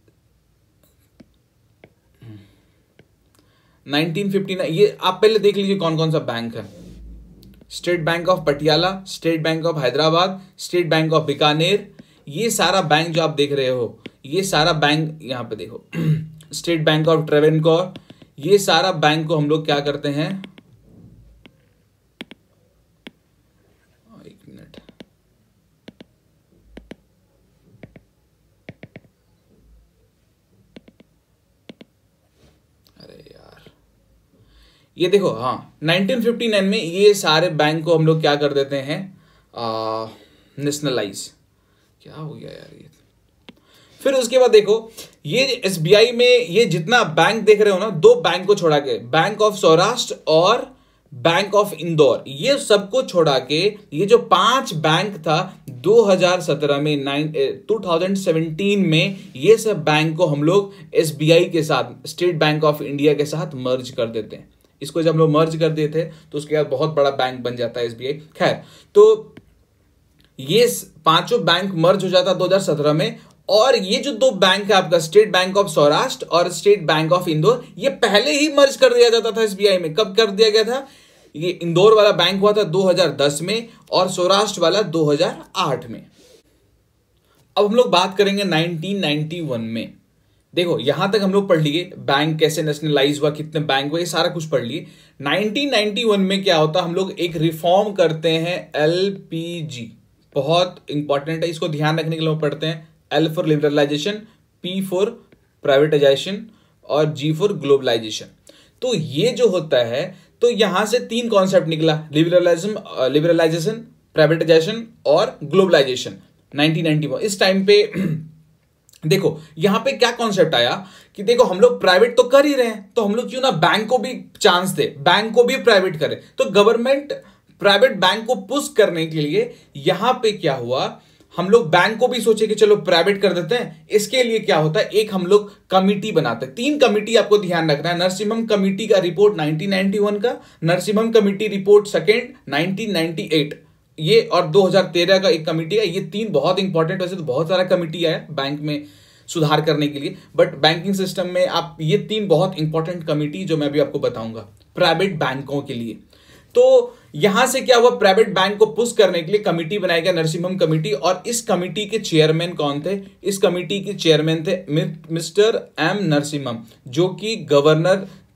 नाइनटीन फिफ्टी नाइन, ये आप पहले देख लीजिए कौन कौन सा बैंक है। State bank of Patiala, state bank of Hyderabad, state bank of Bikaner, ये सारा बैंक जो आप देख रहे हो, ये सारा बैंक यहां पे देखो स्टेट बैंक ऑफ ट्रेवेनकोर, ये सारा बैंक को हम लोग क्या करते हैं, एक मिनट, ये देखो हाँ नाइनटीन फिफ्टी नाइन में ये सारे बैंक को हम लोग क्या कर देते हैं, नेशनलाइज। क्या हो गया यार ये। फिर उसके बाद देखो ये एसबीआई में ये जितना बैंक देख रहे हो ना, दो बैंक को छोड़ा के, बैंक ऑफ सौराष्ट्र और बैंक ऑफ इंदौर, ये सबको छोड़ा के ये जो पांच बैंक था दो हज़ार सत्रह में, नाइन टू थाउजेंड सेवेंटीन में, ये सब बैंक को हम लोग एसबीआई के साथ, स्टेट बैंक ऑफ इंडिया के साथ मर्ज कर देते हैं। इसको जब हम लोग मर्ज कर देते हैं तो उसके बाद बहुत बड़ा बैंक बन जाता है एसबीआई। खैर, तो ये पांचों बैंक मर्ज हो जाता दो हज़ार सत्रह में, और ये जो दो बैंक है आपका, स्टेट बैंक ऑफ सौराष्ट्र और स्टेट बैंक ऑफ इंदौर, ये पहले ही मर्ज कर दिया जाता था एसबीआई में। कब कर दिया गया था? ये इंदौर वाला बैंक हुआ था दो हज़ार दस में और सौराष्ट्र वाला दो हज़ार आठ में। अब हम लोग बात करेंगे नाइनटीन नाइंटी वन में। देखो यहां तक हम लोग पढ़ लिए बैंक कैसे नेशनलाइज हुआ, कितने बैंक हुए, ये सारा कुछ पढ़ लिए। नाइनटीन नाइंटी वन में क्या होता, हम लोग एक रिफॉर्म करते हैं, एलपीजी, बहुत इंपॉर्टेंट है, इसको ध्यान रखने के लिए पढ़ते हैं। L for liberalisation, P for privatisation और जी फॉर ग्लोबलाइजेशन। तो ये जो होता है, तो यहां से तीन कॉन्सेप्ट निकला, लिबरलाइजेशन लिबरलाइजेशन प्राइवेटाइजेशन और ग्लोबलाइजेशन। नाइनटीन नाइंटी वन इस टाइम पे देखो यहां पे क्या कॉन्सेप्ट आया कि देखो हम लोग प्राइवेट तो कर ही रहे हैं, तो हम लोग क्यों ना बैंक को भी चांस दे, बैंक को भी प्राइवेट करे। तो गवर्नमेंट प्राइवेट बैंक को पुश करने के लिए यहां पे क्या हुआ, हम लोग बैंक को भी सोचे कि चलो प्राइवेट कर देते हैं। इसके लिए क्या होता है, एक हम लोग कमिटी बनाते हैं, तीन कमिटी आपको ध्यान रखना है। नरसिम्हम कमिटी का रिपोर्ट नाइनटीन नाइंटी वन का, Narasimham committee report second nineteen ninety eight, ये और दो हज़ार तेरह का एक कमिटी है। ये तीन बहुत इंपॉर्टेंट, वैसे तो बहुत सारा कमिटी है बैंक में सुधार करने के लिए, बट बैंकिंग सिस्टम में आप ये तीन बहुत इंपॉर्टेंट कमिटी जो मैं अभी आपको बताऊंगा प्राइवेट बैंकों के लिए। तो यहां से क्या हुआ, प्राइवेट बैंक को पुश करने के लिए कमिटी बनाया गया, नरसिम्हम कमिटी। और इस कमिटी के चेयरमैन कौन थे, इस कमिटी के चेयरमैन थे मिस्टर एम नरसिम्हम, जो कि गवर्नर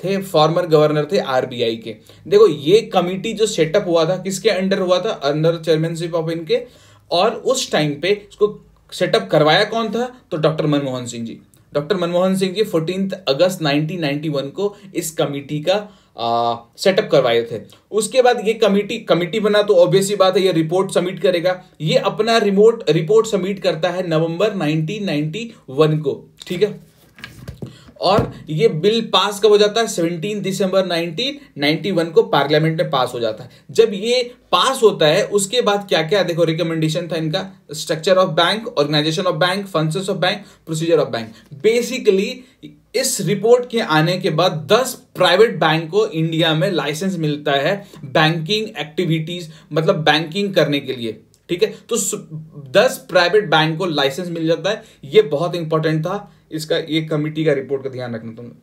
थे, फॉर्मर गवर्नर थे आरबीआई के। देखो ये कमिटी जो सेटअप हुआ था किसके अंडर हुआ था, अंडर चेयरमैनशिप ऑफ इनके, और उस टाइम पे इसको सेटअप करवाया कौन था, तो doctor Manmohan Singh ji. Doctor Manmohan Singh ji fourteen August nineteen ninety one को इस कमिटी का सेटअप करवाए थे। उसके बाद ये कमिटी कमिटी बना तो ऑब्वियसली बात है ये रिपोर्ट सबमिट करेगा। ये अपना रिमोट रिपोर्ट सबमिट करता है नवंबर नाइनटीन नाइंटी वन को, ठीक है। और ये बिल पास कब हो जाता है, सत्रह दिसंबर नाइनटीन नाइंटी वन को पार्लियामेंट में पास हो जाता है। जब ये पास होता है उसके बाद क्या क्या देखो रिकमेंडेशन था इनका, structure of bank, organisation of bank, functions of bank, procedure of bank. Basically इस रिपोर्ट के आने के बाद दस प्राइवेट बैंक को इंडिया में लाइसेंस मिलता है बैंकिंग एक्टिविटीज, मतलब बैंकिंग करने के लिए, ठीक है। तो दस प्राइवेट बैंक को लाइसेंस मिल जाता है। ये बहुत इंपॉर्टेंट था इसका, ये कमिटी का रिपोर्ट का ध्यान रखना तुम।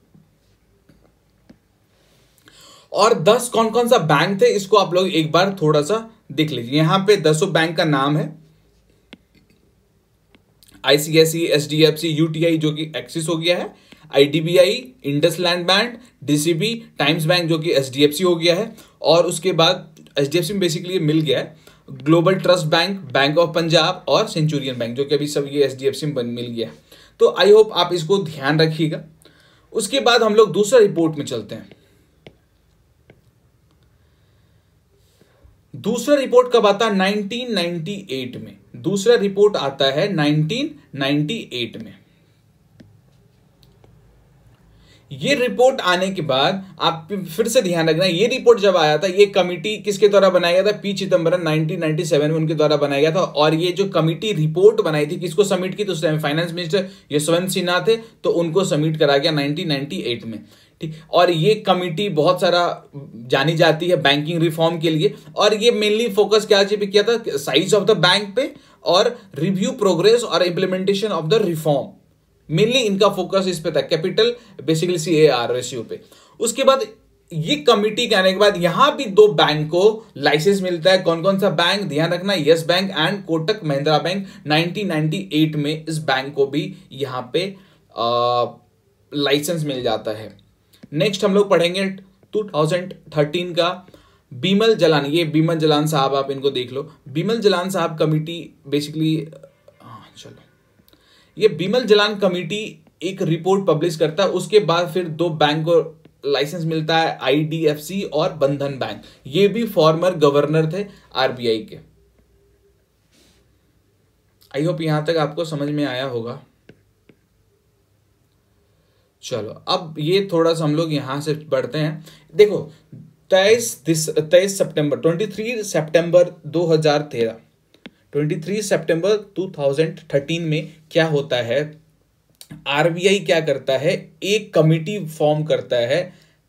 और दस कौन कौन सा बैंक थे इसको आप लोग एक बार थोड़ा सा देख लीजिए। यहां पे दसों बैंक का नाम है, आईसीआईसी, एचडीएफसी, यूटीआई जो कि एक्सिस हो गया है, IDBI, IndusInd bank, DCB, Times bank जो कि एचडीएफसी हो गया है, और उसके बाद एचडीएफसी में बेसिकली मिल गया है, global trust bank, bank of Punjab और सेंचुरियन बैंक जो कि अभी सब ये एचडीएफसी में मिल गया है। तो आई होप आप इसको ध्यान रखिएगा। उसके बाद हम लोग दूसरा रिपोर्ट में चलते हैं। दूसरा रिपोर्ट कब आता है, नाइनटीन नाइंटी एट में। दूसरा रिपोर्ट आता है नाइनटीन नाइंटी एट में। ये रिपोर्ट आने के बाद आप फिर से ध्यान रखना, ये रिपोर्ट जब आया था ये कमिटी किसके द्वारा बनाया गया था, P Chidambaram nineteen ninety seven में उनके द्वारा बनाया गया था। और ये जो कमिटी रिपोर्ट बनाई थी किसको सबमिट की, तो उस time finance minister Yashwant Sinha थे, तो उनको सबमिट करा गया नाइनटीन नाइंटी एट में, ठीक। और ये कमिटी बहुत सारा जानी जाती है बैंकिंग रिफॉर्म के लिए, और ये मेनली फोकस क्या पे किया था, साइज ऑफ द बैंक पे और रिव्यू प्रोग्रेस और implementation of the reform. Mainly इनका फोकस इस पे था, capital basically C A R ratio पे। उसके बाद ये कमिटी के आने के बाद यहां भी दो बैंक को लाइसेंस मिलता है। कौन कौन सा बैंक, ध्यान रखना, Yes bank and Kotak Mahindra bank. Nineteen ninety eight में इस बैंक को भी यहां पे लाइसेंस मिल जाता है। नेक्स्ट हम लोग पढ़ेंगे टू थाउजेंड थर्टीन का बीमल जलान। ये बीमल जलान साहब आप इनको देख लो। बीमल जलान साहब कमिटी बेसिकली, हाँ चलो, ये बीमल जलान कमिटी एक रिपोर्ट पब्लिश करता है। उसके बाद फिर दो बैंक को लाइसेंस मिलता है, आईडीएफसी और बंधन बैंक। ये भी फॉर्मर गवर्नर थे आरबीआई के। आई होप यहां तक आपको समझ में आया होगा। चलो अब ये थोड़ा सा हम लोग यहां से बढ़ते हैं। देखो तेईस तेईस सितंबर तेईस सितंबर दो हज़ार तेरह तेईस सितंबर दो हज़ार तेरह में क्या होता है, आरबीआई क्या करता है, एक कमिटी फॉर्म करता है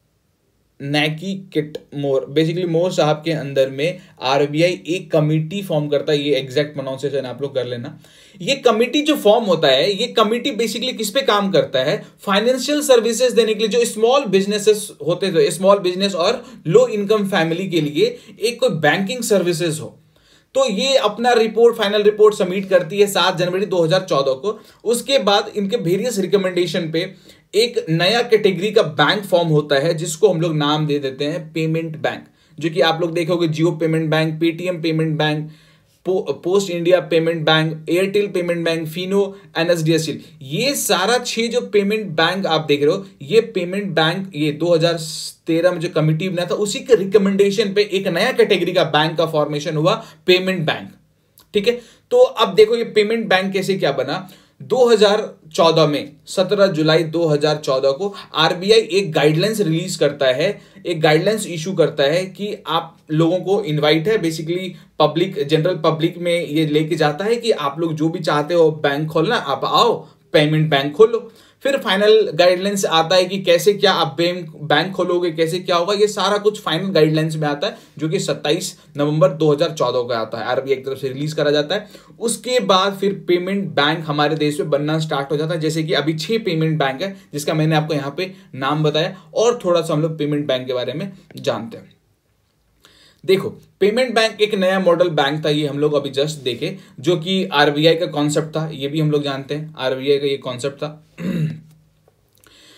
नैकी किट मोर, बेसिकली मोर साहब के अंदर में आरबीआई एक कमिटी फॉर्म करता है। ये एग्जैक्ट प्रोनाउंसिएशन आप लोग कर लेना। ये कमिटी जो फॉर्म होता है, ये कमिटी बेसिकली किस पे काम करता है, फाइनेंशियल सर्विसेज देने के लिए। जो स्मॉल बिजनेसेस होते थे, स्मॉल बिजनेस और लो इनकम फैमिली के लिए एक कोई बैंकिंग सर्विसेज हो, तो ये अपना रिपोर्ट, फाइनल रिपोर्ट सबमिट करती है सात जनवरी दो हज़ार चौदह को। उसके बाद इनके वेरियस रिकमेंडेशन पे एक नया कैटेगरी का बैंक फॉर्म होता है जिसको हम लोग नाम दे देते हैं पेमेंट बैंक, जो कि आप लोग देखोगे Jio payment bank, Paytm payment bank, पो, post India payment bank, Airtel payment bank, Fino, NSDL. ये सारा छह जो पेमेंट बैंक आप देख रहे हो, ये पेमेंट बैंक ये दो हज़ार तेरह में जो कमिटी बना था उसी के रिकमेंडेशन पे एक नया कैटेगरी का बैंक का फॉर्मेशन हुआ, पेमेंट बैंक, ठीक है। तो अब देखो ये पेमेंट बैंक कैसे क्या बना। दो हज़ार चौदह में सत्रह जुलाई दो हज़ार चौदह को आरबीआई एक गाइडलाइंस रिलीज करता है, एक गाइडलाइंस इशू करता है कि आप लोगों को इनवाइट है, बेसिकली पब्लिक, जनरल पब्लिक में ये लेके जाता है कि आप लोग जो भी चाहते हो बैंक खोलना, आप आओ पेमेंट बैंक खोलो। फिर फाइनल गाइडलाइंस आता है कि कैसे क्या आप बैंक खोलोगे, कैसे क्या होगा, ये सारा कुछ फाइनल गाइडलाइंस में आता है, जो कि सत्ताईस नवंबर दो हज़ार चौदह को आता है, आरबीआई की तरफ से रिलीज करा जाता है। उसके बाद फिर पेमेंट बैंक हमारे देश में बनना स्टार्ट हो जाता है। जैसे कि अभी छह पेमेंट बैंक है जिसका मैंने आपको यहाँ पे नाम बताया, और थोड़ा सा हम लोग पेमेंट बैंक के बारे में जानते हैं। देखो पेमेंट बैंक एक नया मॉडल बैंक था, ये हम लोग अभी जस्ट देखे, जो कि आरबीआई का कॉन्सेप्ट था, ये भी हम लोग जानते हैं, आरबीआई का ये कॉन्सेप्ट था।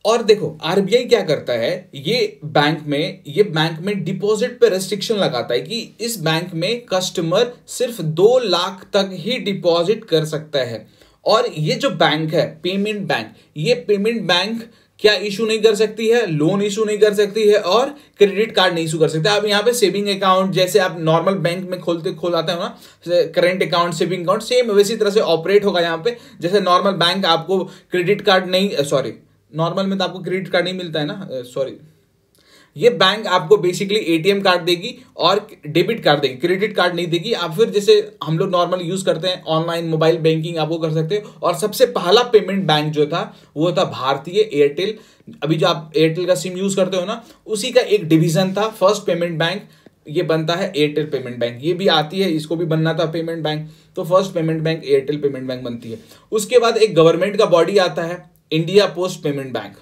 और देखो आरबीआई क्या करता है, ये बैंक में ये बैंक में डिपॉजिट पे रेस्ट्रिक्शन लगाता है कि इस बैंक में कस्टमर सिर्फ दो लाख तक ही डिपॉजिट कर सकता है। और ये जो बैंक है पेमेंट बैंक, ये पेमेंट बैंक क्या इशू नहीं कर सकती है, लोन इशू नहीं कर सकती है और क्रेडिट कार्ड नहीं इशू कर सकते। आप यहाँ पे सेविंग अकाउंट जैसे आप नॉर्मल बैंक में खोलते खोलाते हो ना, current account saving account, same वैसी तरह से ऑपरेट होगा यहाँ पे। जैसे नॉर्मल बैंक आपको क्रेडिट कार्ड नहीं, सॉरी नॉर्मल में तो आपको क्रेडिट कार्ड नहीं मिलता है ना, सॉरी ये बैंक आपको बेसिकली एटीएम कार्ड देगी और डेबिट कार्ड देगी, क्रेडिट कार्ड नहीं देगी। आप फिर जैसे हम लोग नॉर्मल यूज करते हैं ऑनलाइन मोबाइल बैंकिंग आप वो कर सकते हो। और सबसे पहला पेमेंट बैंक जो था वो था भारतीय एयरटेल। अभी जो आप एयरटेल का सिम यूज करते हो ना, उसी का एक डिवीजन था फर्स्ट पेमेंट बैंक, ये बनता है एयरटेल पेमेंट बैंक। ये भी आती है, इसको भी बनना था पेमेंट बैंक, तो first payment bank Airtel payment bank बनती है। उसके बाद एक गवर्नमेंट का बॉडी आता है India post payment bank.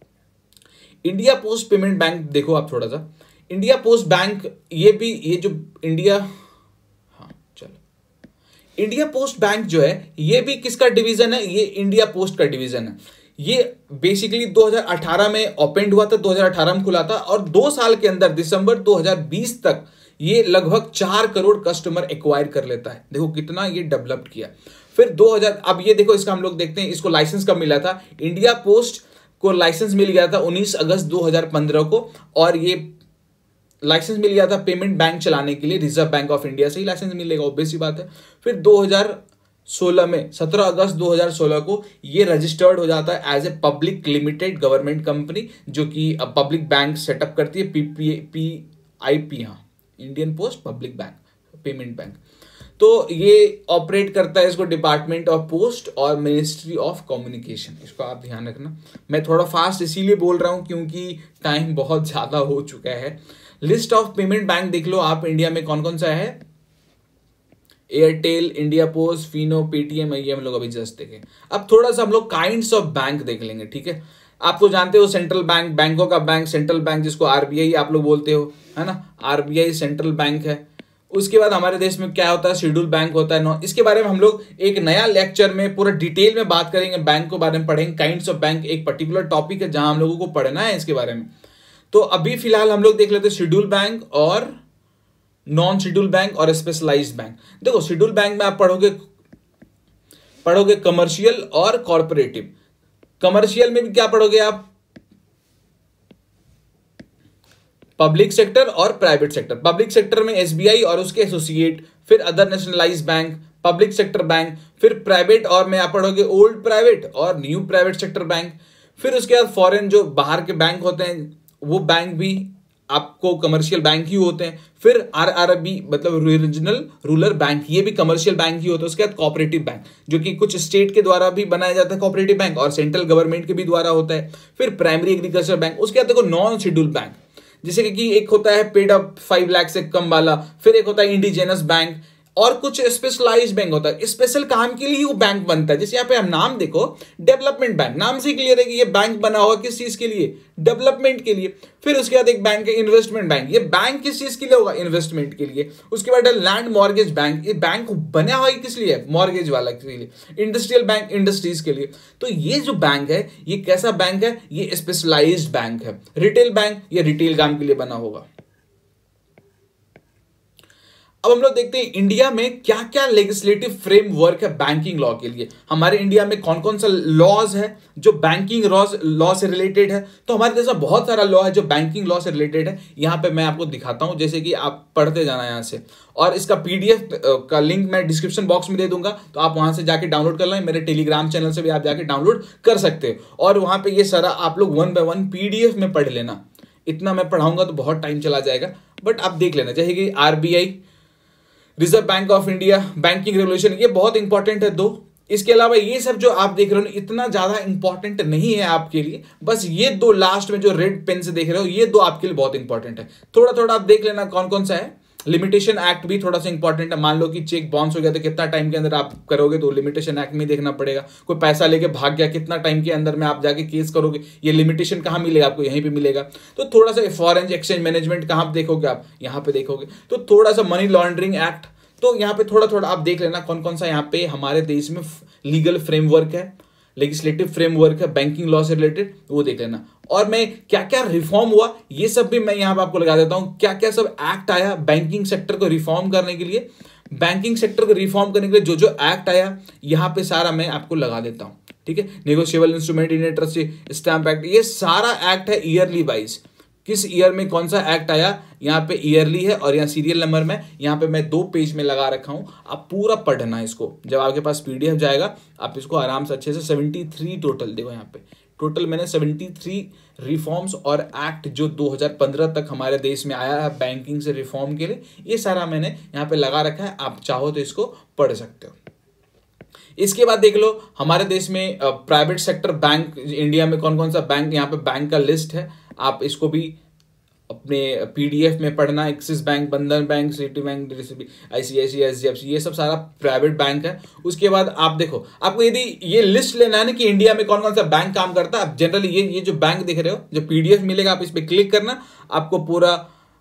India post payment bank देखो आप थोड़ा सा, इंडिया पोस्ट बैंक ये भी, ये जो इंडिया, हाँ चलो, इंडिया पोस्ट बैंक जो है ये भी किसका डिवीजन है, ये इंडिया पोस्ट का डिवीजन है। ये बेसिकली दो हज़ार अठारह में ओपन हुआ था, दो हज़ार अठारह में खुला था और दो साल के अंदर दिसंबर दो हज़ार बीस तक ये लगभग चार करोड़ कस्टमर एक्वायर कर लेता है। देखो कितना ये डेवलप्ड किया। फिर दो हज़ार, अब ये देखो इसका हम लोग देखते हैं इसको लाइसेंस कब मिला था। इंडिया पोस्ट को लाइसेंस मिल गया था उन्नीस अगस्त दो हज़ार पंद्रह को, और ये लाइसेंस मिल गया था पेमेंट बैंक चलाने के लिए, रिजर्व बैंक ऑफ इंडिया से ही लाइसेंस मिलेगा, ऑब्वियस सी बात है। फिर दो हज़ार सोलह में सत्रह अगस्त दो हज़ार सोलह को ये रजिस्टर्ड हो जाता है as a public limited government company, जो कि पब्लिक बैंक सेटअप करती है, पी पी आई पी, हाँ Indian post public bank payment bank. तो ये ऑपरेट करता है इसको डिपार्टमेंट ऑफ पोस्ट और मिनिस्ट्री ऑफ कम्युनिकेशन, इसको आप ध्यान रखना। मैं थोड़ा फास्ट इसीलिए बोल रहा हूं क्योंकि टाइम बहुत ज़्यादा हो चुका है। लिस्ट ऑफ पेमेंट बैंक देख लो आप इंडिया में कौन कौन सा है, Airtel, India post, Fino, Paytm, ये हम लोग अभी जस्ट देखें। अब थोड़ा सा हम लोग काइंड्स ऑफ बैंक देख लेंगे, ठीक है। आपको जानते हो सेंट्रल बैंक, बैंकों का बैंक सेंट्रल बैंक, जिसको आरबीआई आप लोग बोलते हो, है ना, आरबीआई सेंट्रल बैंक है। उसके बाद हमारे देश में क्या होता है, शेड्यूल बैंक होता है। इसके बारे में हम लोग एक नया लेक्चर में पूरा डिटेल में बात करेंगे, बैंक के बारे में पढ़ेंगे। काइंड्स ऑफ बैंक एक पर्टिकुलर टॉपिक है जहां हम लोगों को पढ़ना है इसके बारे में। तो अभी फिलहाल हम लोग देख लेते हैं शेड्यूल बैंक और नॉन शेड्यूल बैंक और स्पेशलाइज्ड बैंक। देखो शेड्यूल बैंक में आप पढ़ोगे पढ़ोगे कमर्शियल और कॉर्पोरेटिव। कमर्शियल में भी क्या पढ़ोगे आप, पब्लिक सेक्टर और प्राइवेट सेक्टर। पब्लिक सेक्टर में एसबीआई और उसके एसोसिएट, फिर other nationalised bank, public sector bank. फिर प्राइवेट और में आप पढ़ोगे ओल्ड प्राइवेट और न्यू प्राइवेट सेक्टर बैंक। फिर उसके बाद फॉरेन जो बाहर के बैंक होते हैं वो बैंक भी आपको कमर्शियल बैंक ही होते हैं। फिर आरआरबी मतलब रीजनल रूरल बैंक, ये भी कमर्शियल बैंक ही होता है। उसके बाद कोऑपरेटिव बैंक जो कि कुछ स्टेट के द्वारा भी बनाया जाता है कोऑपरेटिव बैंक, और सेंट्रल गवर्नमेंट के भी द्वारा होता है। फिर प्राइमरी एग्रीकल्चर बैंक। उसके बाद देखो नॉन शेड्यूल बैंक, जैसे कि एक होता है पेड अप फाइव लाख से कम वाला, फिर एक होता है इंडिजिनस बैंक, और कुछ स्पेशलाइज्ड बैंक होता है। स्पेशल काम के लिए वो बैंक बनता है। जैसे यहाँ पे हम नाम देखो डेवलपमेंट बैंक, नाम से क्लियर है कि ये बैंक बना हुआ किस चीज के लिए, डेवलपमेंट के लिए। फिर उसके बाद एक बैंक है इन्वेस्टमेंट बैंक, ये बैंक किस चीज के लिए होगा, इन्वेस्टमेंट के लिए। उसके बाद लैंड मॉर्गेज बैंक, ये बैंक बना हुआ किस लिए, मॉर्गेज वाला के लिए। इंडस्ट्रियल बैंक, इंडस्ट्रीज के लिए। तो ये जो बैंक है ये कैसा बैंक है, ये स्पेशलाइज्ड बैंक है। रिटेल बैंक, ये रिटेल काम के लिए बना होगा। अब हम लोग देखते हैं इंडिया में क्या क्या लेजिस्लेटिव फ्रेमवर्क है बैंकिंग लॉ के लिए। हमारे इंडिया में कौन कौन सा लॉज है जो बैंकिंग लॉ से रिलेटेड है। तो हमारे देश में बहुत सारा लॉ है जो बैंकिंग लॉ से रिलेटेड है। यहाँ पे मैं आपको दिखाता हूँ, जैसे कि आप पढ़ते जाना यहाँ से, और इसका पीडीएफ का लिंक मैं डिस्क्रिप्शन बॉक्स में दे दूंगा, तो आप वहां से जाके डाउनलोड कर लें। मेरे टेलीग्राम चैनल से भी आप जाके डाउनलोड कर सकते हो, और वहां पे ये सारा आप लोग वन बाय वन पीडीएफ में पढ़ लेना। इतना मैं पढ़ाऊंगा तो बहुत टाइम चला जाएगा, बट आप देख लेना। जैसे कि RBI, reserve bank of India, banking regulation, ये बहुत इंपॉर्टेंट है दो। इसके अलावा ये सब जो आप देख रहे हो इतना ज्यादा इंपॉर्टेंट नहीं है आपके लिए, बस ये दो लास्ट में जो रेड पेन से देख रहे हो ये दो आपके लिए बहुत इंपॉर्टेंट है। थोड़ा थोड़ा आप देख लेना कौन कौन सा है। लिमिटेशन एक्ट भी थोड़ा सा इंपॉर्टेंट है। मान लो कि चेक बाउंस हो गया तो कितना टाइम के अंदर आप करोगे, तो लिमिटेशन एक्ट में देखना पड़ेगा। कोई पैसा लेके भाग गया, कितना टाइम के अंदर में आप जाके केस करोगे, ये लिमिटेशन कहाँ मिलेगा आपको, यहीं पे मिलेगा। तो थोड़ा सा फॉरेन एक्सचेंज मैनेजमेंट कहाँ देखोगे आप, यहाँ पे देखोगे। तो थोड़ा सा मनी लॉन्ड्रिंग एक्ट, तो यहाँ पे थोड़ा थोड़ा आप देख लेना कौन कौन सा यहाँ पे हमारे देश में लीगल फ्रेमवर्क है। लेजिस्लेटिव फ्रेमवर्क है बैंकिंग लॉ से रिलेटेड, वो देख लेना। और मैं क्या क्या रिफॉर्म हुआ ये सब भी मैं यहाँ पे आपको लगा देता हूँ, क्या क्या सब एक्ट आया बैंकिंग सेक्टर को रिफॉर्म करने के लिए। बैंकिंग सेक्टर को रिफॉर्म करने के लिए जो जो एक्ट आया यहाँ पे सारा मैं आपको लगा देता हूँ, ठीक है। Negotiable instrument Indian trust stamp act, ये सारा एक्ट है ईयरली वाइज, किस ईयर में कौन सा एक्ट आया यहाँ पे ईयरली है, और यहाँ सीरियल नंबर में यहाँ पे मैं दो पेज में लगा रखा हूँ। आप पूरा पढ़ना इसको, जब आपके पास पीडीएफ जाएगा आप इसको आराम से अच्छे से सेवेंटी थ्री टोटल देखो यहाँ पे, टोटल मैंने सेवेंटी थ्री रिफॉर्म्स और एक्ट जो दो हज़ार पंद्रह तक हमारे देश में आया है बैंकिंग से रिफॉर्म के लिए, ये सारा मैंने यहाँ पे लगा रखा है। आप चाहो तो इसको पढ़ सकते हो। इसके बाद देख लो हमारे देश में प्राइवेट सेक्टर बैंक, इंडिया में कौन कौन सा बैंक, यहाँ पे बैंक का लिस्ट है, आप इसको भी अपने पीडीएफ में पढ़ना। Axis bank, Bandhan bank, Citi bank, ICICI, HDFC, ये सब सारा प्राइवेट बैंक है। उसके बाद आप देखो, आपको यदि ये लिस्ट लेना है ना कि इंडिया में कौन कौन सा बैंक काम करता है, आप जनरली ये ये जो बैंक दिख रहे हो, जो पीडीएफ मिलेगा आप इस पर क्लिक करना, आपको पूरा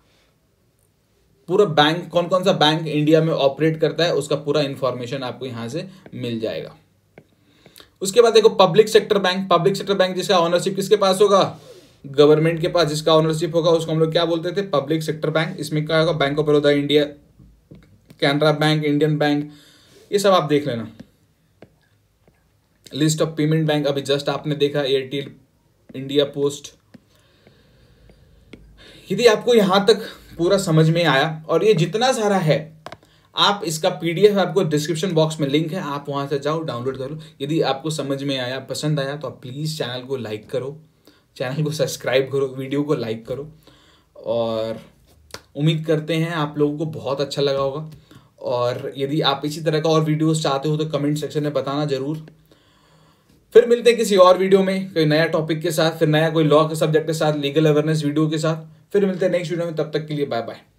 पूरा बैंक कौन कौन सा बैंक इंडिया में ऑपरेट करता है उसका पूरा इंफॉर्मेशन आपको यहां से मिल जाएगा। उसके बाद देखो public sector bank, public sector bank जिसका ऑनरशिप किसके पास होगा, गवर्नमेंट के पास जिसका ऑनरशिप होगा उसको हम लोग क्या बोलते थे, पब्लिक सेक्टर बैंक। इसमें क्या होगा, bank of Baroda, India, Canara bank, Indian bank, ये सब आप देख लेना। लिस्ट ऑफ पेमेंट बैंक अभी जस्ट आपने देखा, एयरटेल, इंडिया पोस्ट। यदि आपको यहां तक पूरा समझ में आया, और ये जितना सारा है आप इसका पीडीएफ आपको डिस्क्रिप्शन बॉक्स में लिंक है, आप वहां से जाओ डाउनलोड करो। यदि आपको समझ में आया, पसंद आया, तो आप प्लीज़ चैनल को लाइक करो, चैनल को सब्सक्राइब करो, वीडियो को लाइक करो, और उम्मीद करते हैं आप लोगों को बहुत अच्छा लगा होगा। और यदि आप इसी तरह का और वीडियोस चाहते हो तो कमेंट सेक्शन में बताना जरूर। फिर मिलते हैं किसी और वीडियो में कोई नया टॉपिक के साथ, फिर नया कोई लॉ के सब्जेक्ट के साथ, लीगल अवेयरनेस वीडियो के साथ। फिर मिलते हैं नेक्स्ट वीडियो में, तब तक के लिए बाय बाय।